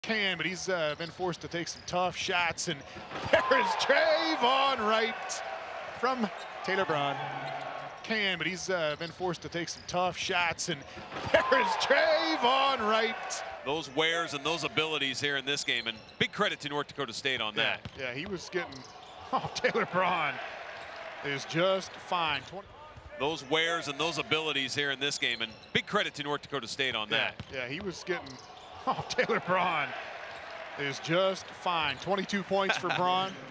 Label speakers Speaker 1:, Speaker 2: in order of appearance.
Speaker 1: But he's been forced to take some tough shots, and there is TrayVonn Wright from Taylor Braun. But he's been forced to take some tough shots, and there is TrayVonn Wright.
Speaker 2: Those wares and those abilities here in this game, and big credit to North Dakota State on that.
Speaker 1: Yeah, he was getting, Taylor Braun is just fine.
Speaker 2: Those wares and those abilities here in this game, and big credit to North Dakota State on that.
Speaker 1: Yeah, he was getting, Taylor Braun is just fine. 22 points for Braun.